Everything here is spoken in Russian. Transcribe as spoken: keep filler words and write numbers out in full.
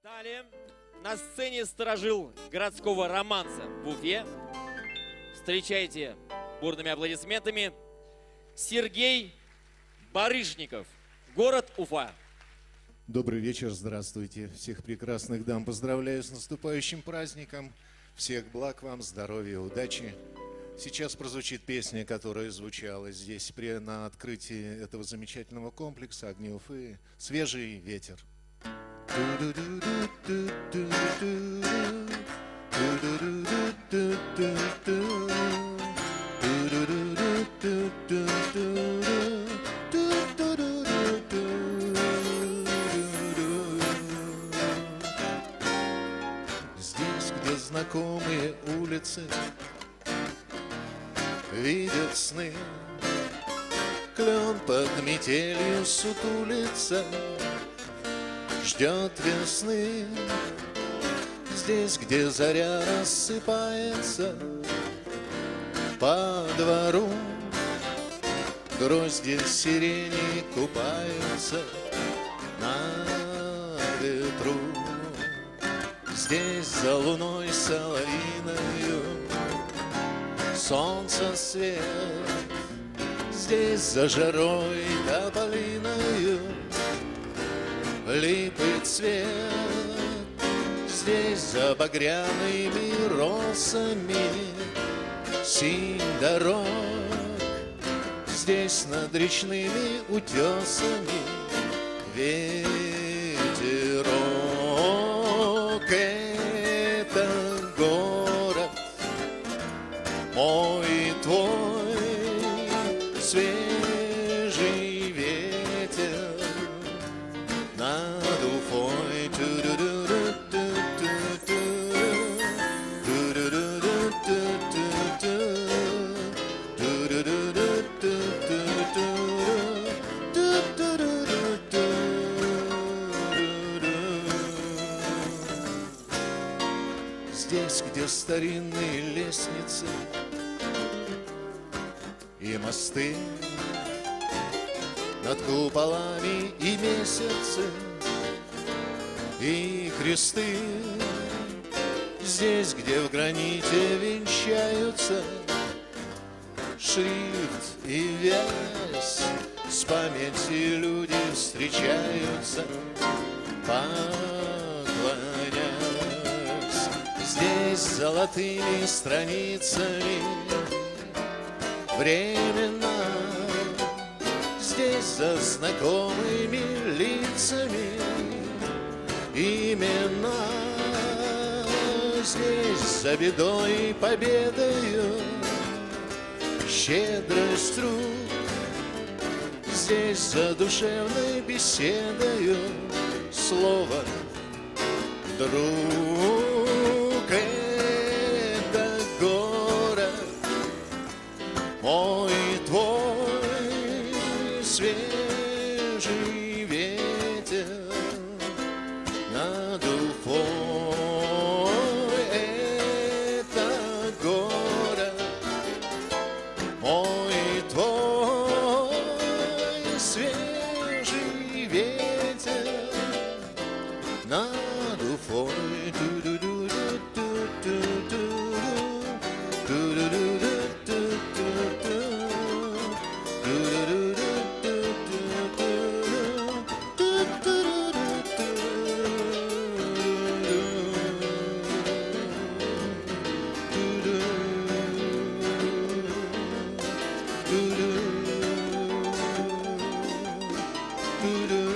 Далее на сцене сторожил городского романса в Уфе. Встречайте бурными аплодисментами Сергей Барышников, город Уфа. Добрый вечер, здравствуйте. Всех прекрасных дам поздравляю с наступающим праздником. Всех благ вам, здоровья, удачи. Сейчас прозвучит песня, которая звучала здесь при, на открытии этого замечательного комплекса «Огни Уфы». «Свежий ветер». Здесь, где знакомые улицы видят сны, клен под метелью сутулится, ждет весны. Здесь, где заря рассыпается по двору, грозди сирени купаются на ветру. Здесь за луной соловьиною солнце свет, здесь за жарой тополиною липы цвет, здесь за багряными росами синь дорог, здесь над речными утесами ветерок. Это город мой, твой, свежий ветер над Уфой. Здесь, где старинные лестницы и мосты над куполами и месяцы и кресты, здесь, где в граните венчаются шрифт и вязь, с памяти люди встречаются, поклонясь. Здесь золотыми страницами времена, здесь за знакомыми лицами имена, здесь за бедой и победою щедрость рук, здесь за душевной беседою слово друг. Это город мой, твой, свежий ветер над Уфой. Это город мой, твой, свежий ветер над Уфой. Do